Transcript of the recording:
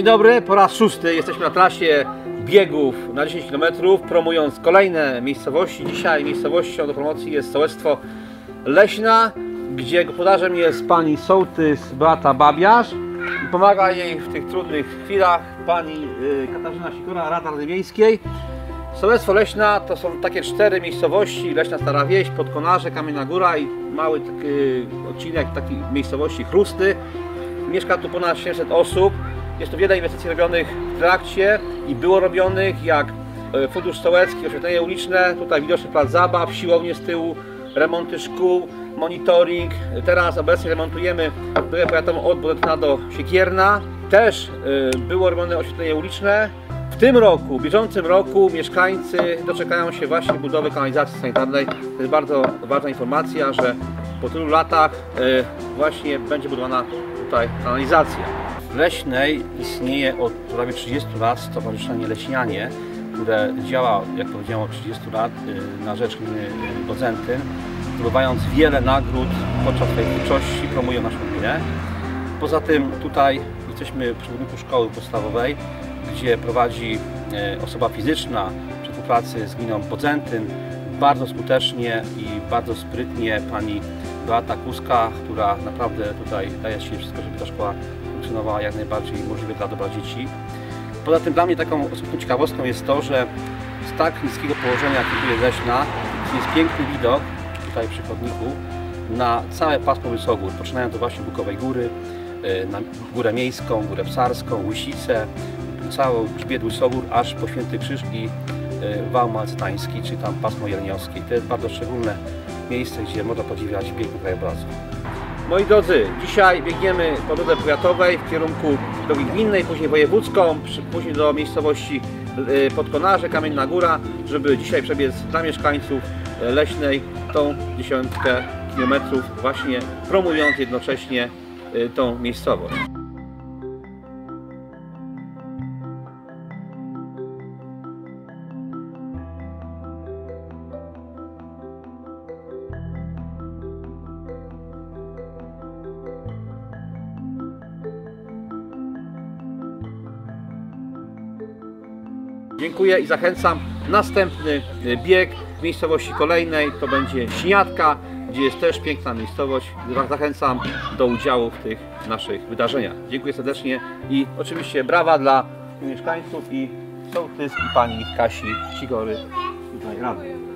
dobry, po raz szósty jesteśmy na trasie biegów na 10 km, promując kolejne miejscowości. Dzisiaj miejscowością do promocji jest sołectwo Leśna, gdzie gospodarzem jest pani sołtys Beata Babiarz i pomaga jej w tych trudnych chwilach pani Katarzyna Sikora, Rada Rady Miejskiej. Sołectwo Leśna to są takie 4 miejscowości: Leśna Stara Wieś, Podkonarze, Kamienna Góra i mały taki odcinek takiej miejscowości Chrusty. Mieszka tu ponad 700 osób. Jest tu wiele inwestycji robionych w trakcie i było robionych, jak Fundusz Sołecki, oświetlenie uliczne, tutaj widoczny plac zabaw, siłownie z tyłu, remonty szkół, monitoring. Teraz obecnie remontujemy drogę powiatową od Boletyna do Siekierna. Też było robione oświetlenie uliczne. W tym roku, w bieżącym roku mieszkańcy doczekają się właśnie budowy kanalizacji sanitarnej. To jest bardzo ważna informacja, że po tylu latach właśnie będzie budowana tutaj kanalizacja. W Leśnej istnieje od prawie 30 lat Stowarzyszenie Leśnianie, które działa, jak powiedziałem, od 30 lat na rzecz gminy Bodzentyn, zdobywając wiele nagród podczas swojej twórczości, promują naszą gminę. Poza tym tutaj jesteśmy przy budynku szkoły podstawowej, gdzie prowadzi osoba fizyczna przy współpracy z gminą Bodzentyn bardzo skutecznie i bardzo sprytnie pani Beata Kuska, która naprawdę tutaj daje się wszystko, żeby ta szkoła funkcjonowała jak najbardziej możliwe dla dobra dzieci. Poza tym dla mnie taką osobistą ciekawostką jest to, że z tak niskiego położenia, jak tu jest Leśna, jest piękny widok tutaj przy chodniku na całe pasmo Wysogór, poczynając od właśnie Bukowej Góry, na Górę Miejską, Górę Psarską, Łysicę, cały grzbiet Wysogór, aż po Święty Krzyż i wał malctański, czy tam pasmo jeleniowskie. To jest bardzo szczególne miejsce, gdzie można podziwiać piękny krajobraz. Moi drodzy, dzisiaj biegniemy po drodze powiatowej w kierunku drogi gminnej, później wojewódzką, później do miejscowości Podkonarze, Kamienna Góra, żeby dzisiaj przebiec dla mieszkańców Leśnej tą 10 kilometrów, właśnie promując jednocześnie tą miejscowość. Dziękuję i zachęcam. Następny bieg w miejscowości kolejnej to będzie Śniadka, gdzie jest też piękna miejscowość. Zachęcam do udziału w tych naszych wydarzeniach. Dziękuję serdecznie i oczywiście brawa dla mieszkańców i sołtys i pani Kasi Sikory tutaj Rady.